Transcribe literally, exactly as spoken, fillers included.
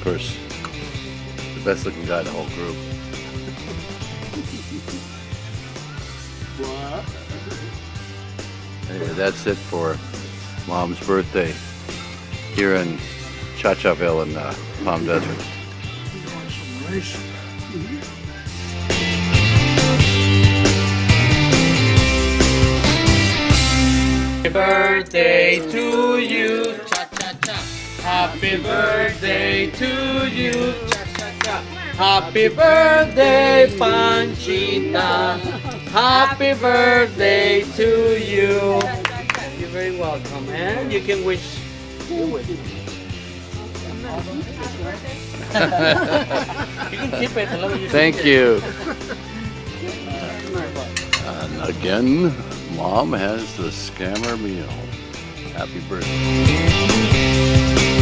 course, the best looking guy in the whole group. Anyway, that's it for Mom's birthday here in Cha-Cha-ville in uh, Palm Desert. Happy birthday to you, cha-cha-cha. Happy birthday to you, cha-cha-cha. Happy birthday, Panchita. Happy birthday to you. You're very welcome, and you can wish. You wish. You can keep it. I love you. Thank you. And again, Mom has the scammer meal. Happy birthday.